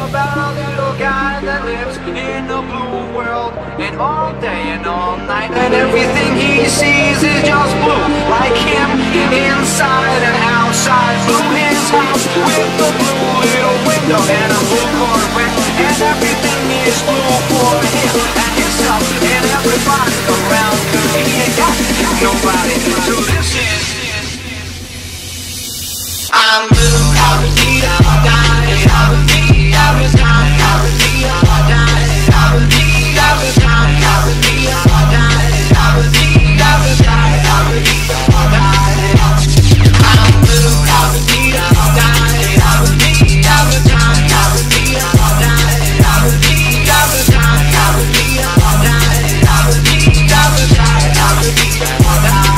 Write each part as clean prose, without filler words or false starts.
about a little guy that lives in a blue world, and all day and all night, and everything he sees is just blue, like him, inside and outside. Blue his house with a blue little window and a blue Corvette, and everything is blue for him and himself and everybody around, 'cause he ain't got nobody to listen. I'm blue, I would die, I would die, I would die, I would die, I would die, I would die, I would die, I would die, I would die, I would die, I would die. I'm blue, I would die, I would die, I would die, I would die, I would die, I would die, I would die, I would die, I would die, I would die, I would die.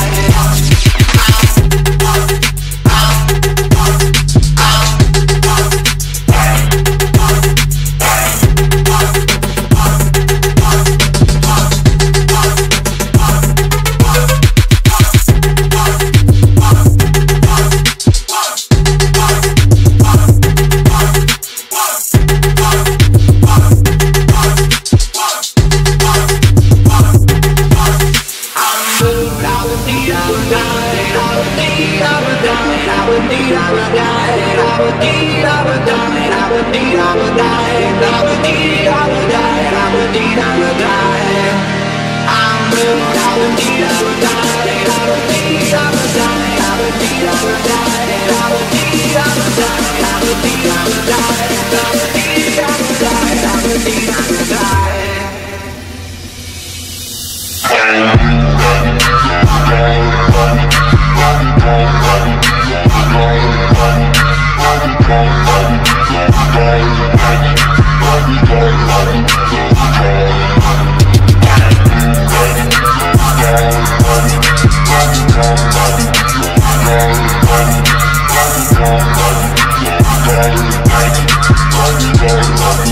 I'm